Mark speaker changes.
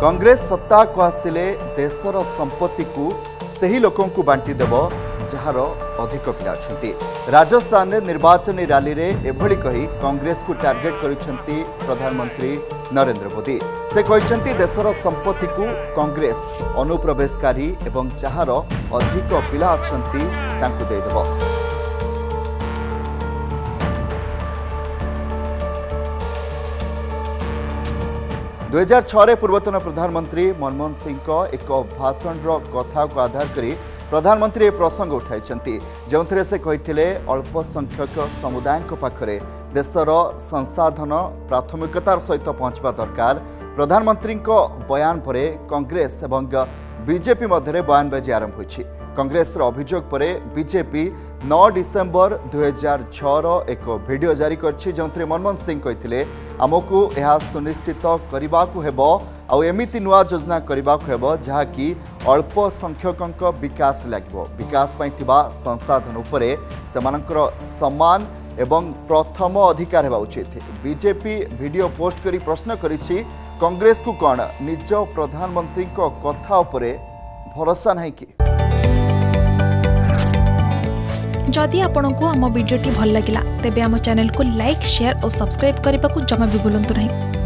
Speaker 1: कांग्रेस सत्ता को आसिले देशर संपत्ति को सही लोकों को बांटी देव जार अधिक पिला अछंती। राजस्थान में निर्वाचन रैली रे एभली कही कांग्रेस को टार्गेट करिसेंती प्रधानमंत्री नरेंद्र मोदी। से कहते देशर संपत्ति को कांग्रेस अनुप्रवेशकारी एवं जार अधिक पिला अछंती तांकु देदेव। 2006 पूर्वतन प्रधानमंत्री मनमोहन सिंह एक भाषण कथा को आधार करी प्रधानमंत्री ए प्रसंग उठाई जो से कहते अल्पसंख्यक समुदाय पाखरे देशर संसाधन प्राथमिकतार सहित पहुंचवा दरकार। प्रधानमंत्री बयान पर कांग्रेस एवं बीजेपी मध्य बयानबाजी आरंभ होइछि। कांग्रेस अभियोग पर बीजेपी 9 डिसेम्बर 2006 एक वीडियो जारी करछि जो मनमोहन सिंह कहते आमको यह सुनिश्चित करने को हेबो आउ एमिति नुआ योजना करने को हेबो जहाँकि अल्प संख्यक विकास लगे विकास पई थिबा संसाधन उपरे सेमानकर सम्मान एवं प्रथम अधिकार हेबा उचित। बीजेपी वीडियो पोस्ट करी प्रश्न करिछि कांग्रेस को कौन निज प्रधानमंत्री कथा उपरे भरोसा नहीं कि।
Speaker 2: जदि आपंक आम भिडी भल लगा तेब आम चैनल को लाइक शेयर और सब्सक्राइब करने को जमा भी भूलु नहीं।